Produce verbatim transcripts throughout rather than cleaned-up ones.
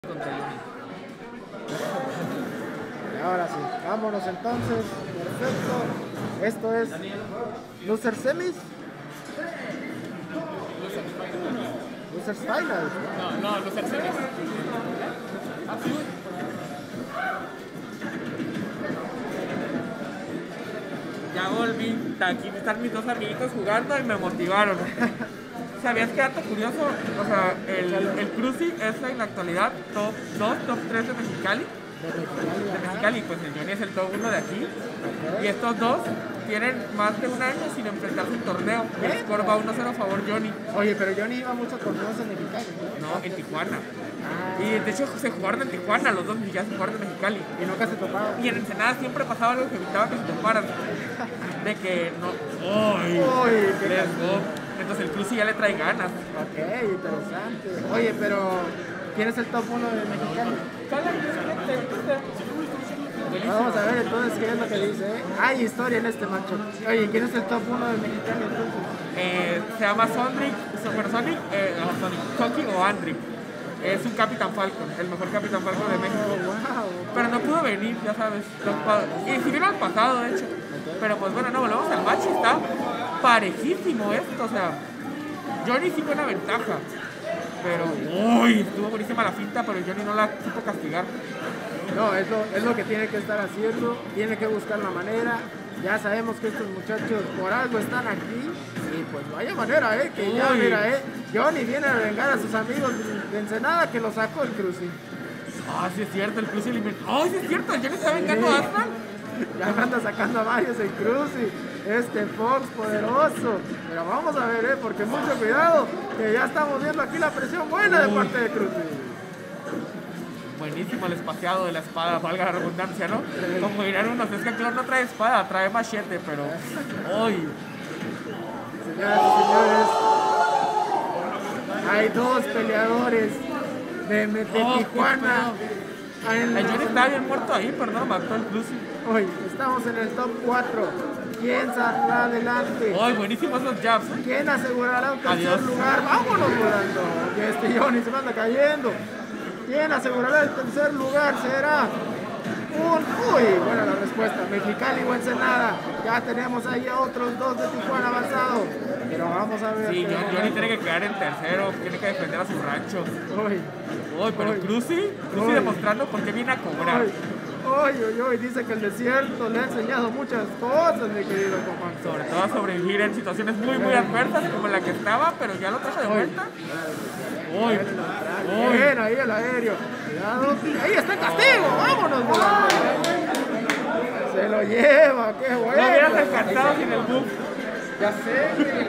contra Johnny. Y ahora sí, vámonos entonces. Perfecto. Esto es Loser Semis. Losers Finals. No, no, Loser Semis. Ah, sí. Ya volví, aquí están mis dos amiguitos jugando y me motivaron. ¿Sabías qué dato curioso? O sea, el, el Cruci es en la actualidad top dos, top tres de Mexicali. De Mexicali, pues el Johnny es el top uno de aquí. Y estos dos tienen más de un año sin enfrentarse en torneo. El score va uno cero a favor Johnny. Oye, pero Johnny iba a muchos torneos en Mexicali, ¿no? No, en Tijuana. Ah. Y de hecho se jugaron en Tijuana, los dos mexicanos se jugaron en Mexicali. Y nunca se topaban. Y en Ensenada siempre pasaba algo que evitaba que se toparan. De que no. ¡Ay! Uy, qué Let's cansado. go. Entonces el Cruci ya le trae ganas. Ok, interesante. Oye, pero ¿quién es el top uno de Mexicali? Vamos a ver entonces qué es lo que dice. ¿eh? Hay historia en este macho. Oye, ¿quién es el top uno de Mexicali entonces? Eh, se llama Sonic, Supersonic, eh, no, Sonic, Toki o Andric. Es un Capitán Falcon, el mejor Capitán Falcon de México. Oh, wow. Pero no pudo venir, ya sabes. Los pa- y si vino al pasado, de hecho. Pero pues bueno, no, volvemos al match. Está parejísimo esto, o sea. Johnny sí con una ventaja. Pero, uy, estuvo buenísima la finta, pero Johnny no la supo castigar. No, es lo, es lo que tiene que estar haciendo. Tiene que buscar la manera. Ya sabemos que estos muchachos por algo están aquí. Y pues vaya manera, ¿eh? Que ya, Uy. mira, ¿eh? Johnny viene a vengar a sus amigos de Ensenada que lo sacó el Cruci. Ah, sí es cierto, el Cruci eliminó. ¡Ay, sí es cierto! ¿Johnny está vengando a Aslan? Ya anda sacando a varios el Cruci. Este Fox poderoso. Pero vamos a ver, ¿eh? Porque mucho cuidado. Que ya estamos viendo aquí la presión buena de Uy. parte de Cruci. Buenísimo el espaciado de la espada, valga la redundancia, ¿no? Como dirán unos, es que Clon no trae espada, trae machete, pero. ¡Uy! Señoras y señores, hay dos peleadores de, de Oh, Tijuana. En El la- Johnny estaba bien muerto ahí, pero no lo mató el Cruci. Hoy estamos en el top cuatro. ¿Quién saldrá adelante? ¡Ay, buenísimos los jabs! ¿eh? ¿Quién asegurará un tercer Adiós. lugar? ¡Vámonos volando! Que este Johnny se me anda cayendo. ¿Quién asegurará el tercer lugar? Será un... Uy, buena la respuesta. Mexicali o Ensenada. Ya tenemos ahí a otros dos de Tijuana avanzado. Pero vamos a ver. Sí, qué Johnny, Johnny momento. tiene que quedar en tercero, tiene que defender a su rancho. Uy, ¡Uy, pero Uy. Cruci! Cruci Uy. demostrando por qué viene a cobrar. uy, uy, uy, uy. Dice que el desierto le ha enseñado muchas cosas, mi querido compadre. Sobre todo a sobrevivir en situaciones muy, muy adversas como la que estaba, pero ya lo trajo de vuelta. ¡Uy! ¡Uy! Bien, ahí el aéreo. Cuidado. Ahí está el castigo. Vámonos, volando. Se lo lleva. Qué bueno. No hubieras alcanzado sin el buff. Ya sé.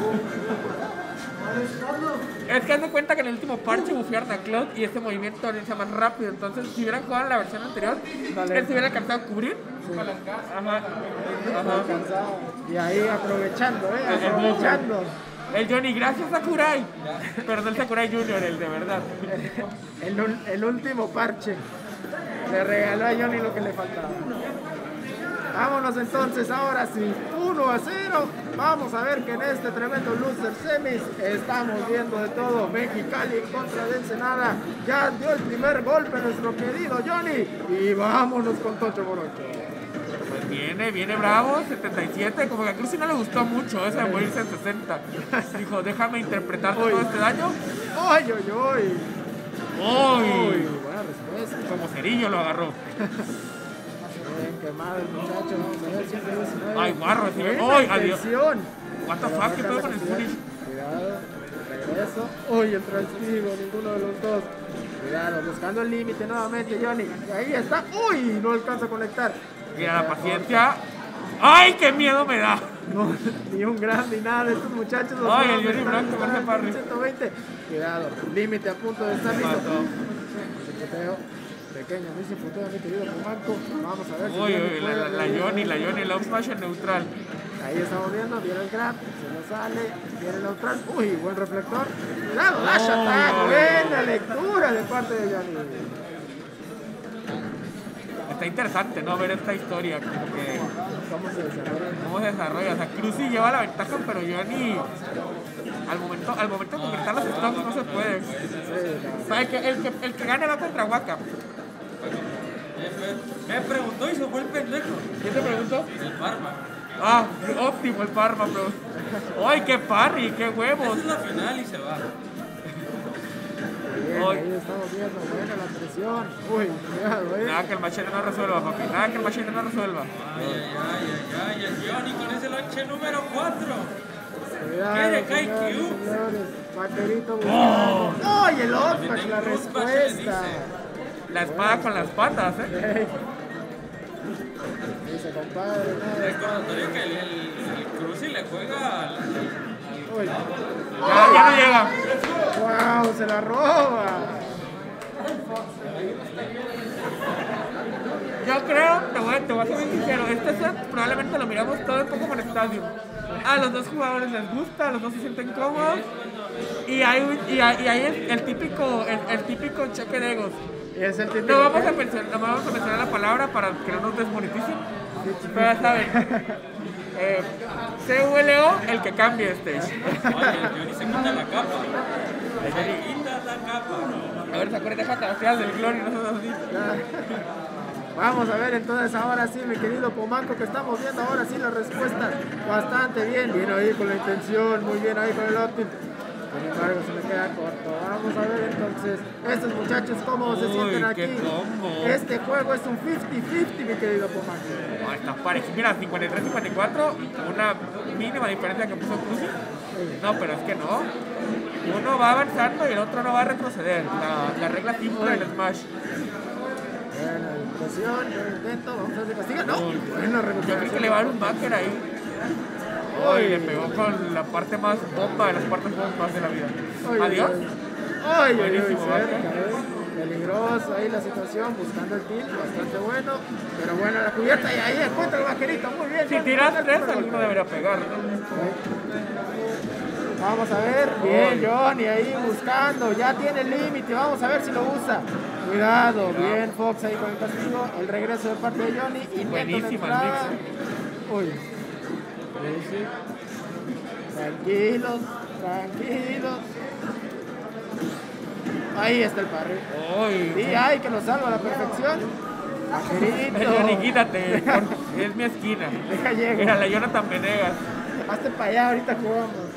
Es que haz de cuenta que en el último parche bufearon a Cloud y este movimiento avanza más rápido. Entonces, si hubieran jugado en la versión anterior, Dale. él se hubiera alcanzado a cubrir. Ajá. Ajá. Cansado. Y ahí aprovechando, ¿eh? El- el Aprovechando. El Johnny, gracias Sakurai. Pero no el Sakurai Junior, el de verdad. El, ul- el último parche. Le regaló a Johnny lo que le faltaba. Vámonos entonces, ahora sí, uno a cero. Vamos a ver que en este tremendo Loser Semis estamos viendo de todo. Mexicali en contra de Ensenada. Ya dio el primer golpe nuestro querido Johnny. Y vámonos con Tocho Morocho. Pues viene, viene bravo, setenta y siete. Como que a Cruci no le gustó mucho eso de morirse en sesenta. Dijo, déjame interpretar Uy. todo este daño. ¡Ay, ay, ay! ¡Uy! Uy, buena respuesta. Como cerillo lo agarró. Bien quemado el muchacho. Vamos a ver, ciento diecinueve. Ay, guarro, sí. Buena Ay, adiós. intención. What the fuck, ¿qué pedo con el finish? Cuidado, regreso. Uy, el transigo, ninguno de los dos. Cuidado, buscando el límite nuevamente, Johnny. Ahí está. Uy, no alcanza a conectar. Mira la paciencia. ¡Ay, qué miedo me da! No, ni un gran ni nada de estos muchachos. Los Ay, nuevos el Johnny están Blanco, disparando Jorge Parry. ciento veinte. Cuidado, límite a punto de estar listo. Mató. Ese puteo pequeño, no hice puteo, mi querido Pomanco. Vamos a ver si Uy, Johnny uy, la, puede la, la regresar. Johnny, la Johnny, la up smash en neutral. Ahí estamos viendo, viene el grab, se nos sale, viene el neutral. Uy, buen reflector. Cuidado, dash Oh, attack, no. buena lectura de parte de Johnny. está interesante, ¿no? Ver esta historia, como que ¿Cómo se desarrolla? cómo se desarrolla. O sea, Cruzy lleva la ventaja, pero Johnny al momento, al momento de concretar los stocks no se puede. O sea, el que, el que, el que gane va contra Waka. Me preguntó y se fue el pendejo. ¿Quién te preguntó? El Parma. Ah, óptimo el Parma, bro. ¡Ay, qué parry! ¡Qué huevos! Esa es la final y se va. Bien, Hoy. ahí estamos viendo, buena la presión. Uy, cuidado, eh. Nada que el machete no resuelva, papi. Nada que el machete no resuelva. Ay, ay, ay, ay, el Johnny con ese lonche número cuatro. Cuidado, ¿Qué de Kai señores, Q? señores. Vaquerito buscando. ¡Ay, el Oxpack, la Cruz, respuesta! La espada con las patas, ¿eh? Ey. Dice, compadre, no. Recordatorio que el, el, el Cruzy le juega al. Uy. Ya, ya no llega. ¡Wow! ¡Se la roba! Yo creo, te voy, te voy a ser bien sincero, este set probablemente lo miramos todo el Pokémon Stadium. A los dos jugadores les gusta, a los dos se sienten cómodos. Y hay, un- y hay, y hay el, el típico el, el típico cheque de egos. Y es el típico. No vamos a mencionar, no vamos a mencionar la palabra para que no nos desmoneticen. Pero ya saben. Eh, C U L O, el que cambie stage. Oye, el Johnny se quita la capa. Se quita la capa. A ver, se acuerdan, déjate las filas del Glory, no seas así. Ya. Vamos a ver entonces ahora sí, mi querido Pomanco, que estamos viendo ahora sí las respuestas bastante bien. Bien ahí con la intención, muy bien ahí con el optim. Sin embargo, se me queda corto. Vamos a ver entonces estos muchachos cómo se Uy, sienten aquí. qué combo. Este juego es un cincuenta cincuenta, mi querido Pomanco. No, está parejo. Mira, cincuenta y tres cincuenta y cuatro, una mínima diferencia que puso Cruzy. No, pero es que no. Uno va avanzando y el otro no va a retroceder. La, la regla simple del Smash. Buena impresión, buen intento. Vamos a ver si castiga. No, Uy, buena Yo recuperación. creo que le va a dar un backer ahí. Uy, le pegó con la parte más bomba de las partes bombas de la vida. Ay, Adiós. Ay, ay, ay, Buenísimo, cerca, ¿eh? eh. Peligroso ahí la situación, buscando el kill, bastante bueno. Pero buena la cubierta y ahí encuentra el vaquerito, muy bien. Si Johnny, tiras buena tres, el alguno golpe. debería pegar. Vamos a ver, bien Johnny ahí buscando, ya tiene el límite, vamos a ver si lo usa. Cuidado, bien Fox ahí con el castigo, el regreso de parte de Johnny, intento de Buenísima el entrada. Uy, sí, sí. Tranquilos, tranquilos. Ahí está el parry. Uy, Sí, ay, que lo salva a la perfección. Vaquerito. Johnny, quítate. por- Es mi esquina. Deja llego. Mira, la Jonathan Venegas. Hazte para allá, ahorita jugamos.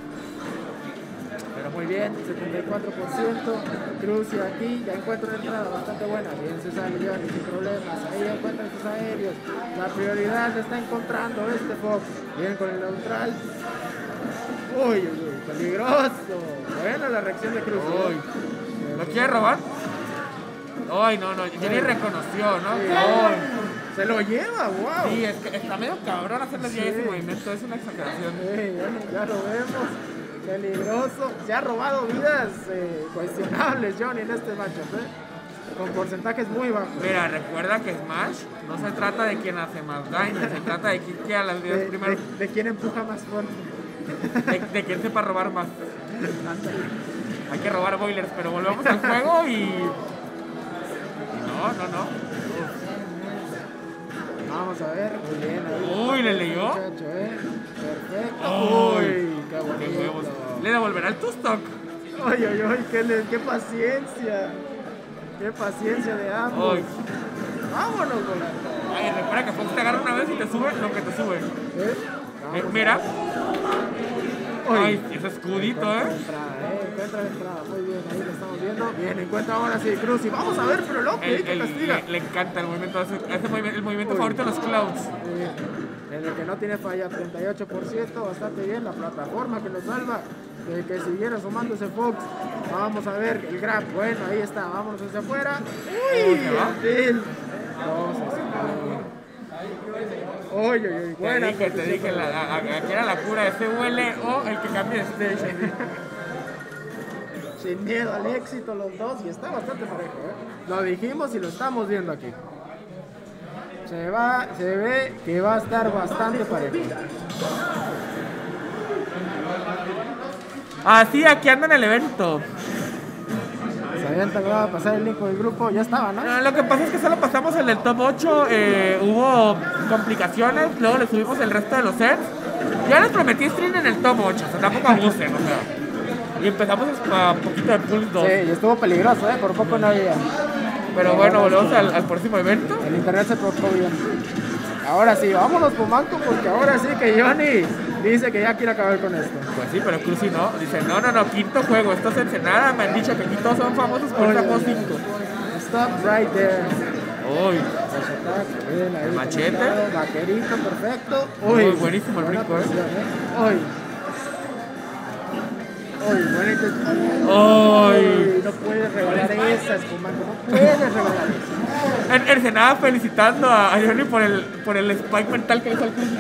Pero muy bien, setenta y cuatro por ciento. Cruzy aquí, ya encuentra una entrada bastante buena. Bien se sale Johnny sin problemas. Ahí encuentran sus aéreos. La prioridad la está encontrando este Fox. Bien con el neutral. Uy, uy, uy, peligroso. Buena la reacción de Cruzy. Uy. ¿Lo quiere robar? Ay, no, no. Johnny reconoció, ¿no? Sí. Ay. Se lo lleva, wow. Sí, es que está medio cabrón hacerle ya Sí. ese movimiento. Es una exageración. Sí, ya, ya lo vemos. Peligroso. Se ha robado vidas eh, cuestionables, Johnny, en este matchup, ¿eh? Con porcentajes muy bajos. Mira, recuerda que Smash no se trata de quién hace más daño, se trata de quién queda las vidas De, primero, de- de quién empuja más fuerte. de, de quién sepa robar más. Hay que robar boilers, pero volvemos al juego y... y no, no, no. Vamos a ver, muy bien ahí. Uy, ¿le leyó? Muchacho, ¿eh? Perfecto. Uy, Uy, qué qué huevos. bonito. Le devolverá el two-stock. Ay, ay, ay, qué, le- qué paciencia. Qué paciencia de ambos. Uy. Vámonos, volando. Ay, recuerda que Fox te agarra una vez y te sube lo que te sube. ¿Eh? Eh, Vamos. mira. Uy. Ay, ese escudito, Encuentra la ¿eh? entrada, eh, encuentra la entrada, muy bien, ahí lo estamos viendo. Bien, encuentra ahora sí Cruzy. Vamos a ver, pero loco, ahí El- que el- castiga. le, le encanta el movimiento, ese, ese movimiento, el movimiento Uy. favorito de los Clouds. Muy bien. En el que no tiene falla, treinta y ocho por ciento, bastante bien. La plataforma que lo salva, de que siguiera sumándose Fox. Vamos a ver el grab, bueno, ahí está, vámonos hacia afuera. Uy, ¿Se va? gentil. Vamos hacia Uy, uy, uy, Te buena dije, te posición dije, para- la, a- a- aquí era la cura de C U L o el que cambie de stage. Sin miedo al éxito los dos y está bastante parejo, ¿eh? Lo dijimos y lo estamos viendo aquí. Se va, se ve que va a estar bastante parejo. Así, aquí anda en el evento. Vamos a avientan, va a pasar el link con el grupo, ya estaba, ¿no? No, lo que pasa es que solo pasamos el del top ocho, eh, hubo complicaciones, luego le subimos el resto de los sets. Ya les prometí stream en el top ocho, o sea, tampoco abusen, o sea. Y empezamos a un poquito de Pulse dos. Sí, y estuvo peligroso, ¿eh? Por poco no había. Pero bueno, volvemos al, al próximo evento. El internet se portó bien. Ahora sí, vámonos Pumanco, porque ahora sí que Johnny dice que ya quiere acabar con esto. Pues sí, pero Cruzy no. Dice, no, no, no, quinto juego, esto es Ensenada. Me han dicho que aquí todos son famosos por el juego cinco. Stop right there. Uy, Bien, ahí, machete. conectado, vaquerito, perfecto. Uy, buenísimo el buena brinco, ¿eh? posición, ¿eh? Uy. Uy, buena intención. Uy. No puedes regalar esas, Pumanco, no puedes regalar esas. En Ensenada felicitando a, a Johnny por el, por el spike mental que hizo al Cruzy.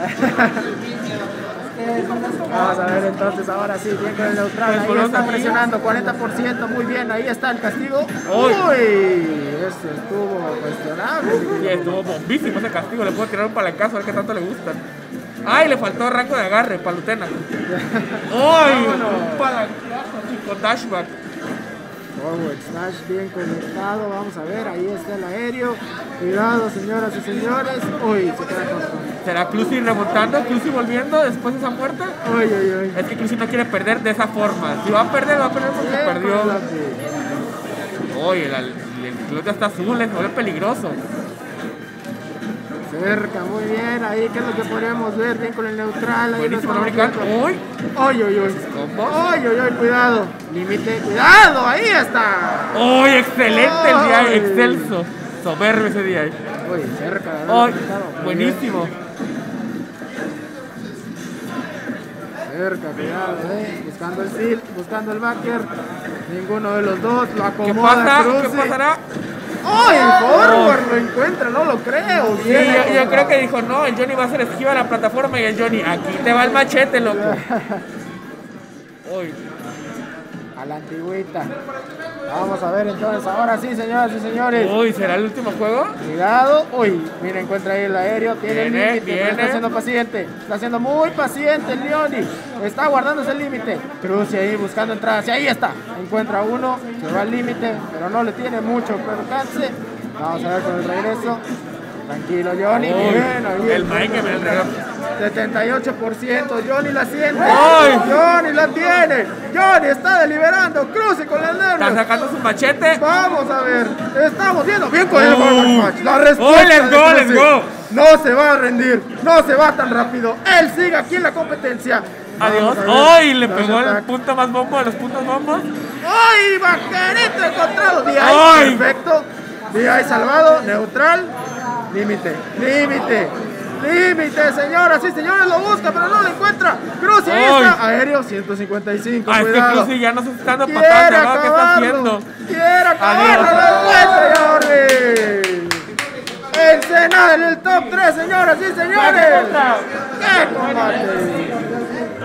Vamos a ver entonces, ahora sí, bien con el neutral, ahí está presionando, cuarenta por ciento, muy bien, ahí está el castigo. Uy. Uy, eso estuvo cuestionable. Sí, estuvo bombísimo ese castigo, le puedo tirar un palancazo a ver qué tanto le gustan. Ay, le faltó rango de agarre, palutena. Uy, un palancazo chico, dashback. Forward smash bien conectado, vamos a ver, ahí está el aéreo. Cuidado, señoras y señores. Uy, se queda corto. ¿Será Cruzy remontando? ¿Cruzy volviendo después de esa muerte? Uy, uy, uy. Es que Cruzy no quiere perder de esa forma. Si va a perder, va a perder porque Bien, perdió. con la- Uy, el, el, el club ya está azul, es muy peligroso. Cerca, muy bien, ahí, ¿qué es lo que podríamos ver? Bien con el neutral. Ahí Buenísimo, lo no estamos brincar. viendo. Uy, Uy, uy, uy. ¿cómo? Uy, uy, uy, cuidado. Límite, cuidado, ahí está. Uy, excelente el día, Ay. excelso. Soberbio ese día. Uy, cerca. de haberlo Uy, conectado. Muy buenísimo. bien. Cerca, cuidado, eh. Buscando el tilt, buscando el backer. Ninguno de los dos lo ¿Qué acomoda. pasa? Cruzy. ¿Qué pasará? ¡Ay, forward! Lo encuentra, no lo creo. Sí, Bien yo, yo acomodado. creo que dijo, no, el Johnny va a hacer esquiva a la plataforma y el Johnny, aquí te va el machete, loco. Uy, A la antigüita. Vamos a ver entonces, ahora sí, señoras y señores. uy, ¿será el último juego? Cuidado, uy, mira, encuentra ahí el aéreo, tiene el Viene, límite, pero está viene. siendo paciente, está siendo muy paciente el Leoni, está guardando ese límite, Cruzy ahí buscando entradas, y ahí está, encuentra uno, se va al límite, pero no le tiene mucho alcance, vamos a ver con el regreso, tranquilo Johnny, Uy, bien, ahí el Mike me el reloj. setenta y ocho por ciento, Johnny la siente, ¡Ay! Johnny la tiene, Johnny está deliberando, Cruzy con el Está nervio. sacando su machete. Vamos a ver, estamos viendo bien con el Oh. forward match. La respuesta Oh, let's de go, Cruzy. let's go. No se va a rendir, no se va tan rápido. Él sigue aquí en la competencia. Adiós. Vamos a ver. ¡Ay! Le Dash pegó el attack. punto más bombo de los puntos bombos. ¡Ay! Vaquerito encontrado. D I, ¡Ay! perfecto. D I salvado, neutral. Límite, límite. Límite, señoras y señores, lo busca, pero no lo encuentra. Cruzy, ahí ¡Ay! está. Aéreo, ciento cincuenta y cinco. Ah, es que cuidado. Cruzy ya no se está dando Quiere patadas, ¿verdad? ¿Qué está acabarlo. haciendo? Quiere acabarlo. Adiós. Lo encuentra, Jordi. Ensenada en el top tres, señoras y señores. ¡Qué combate!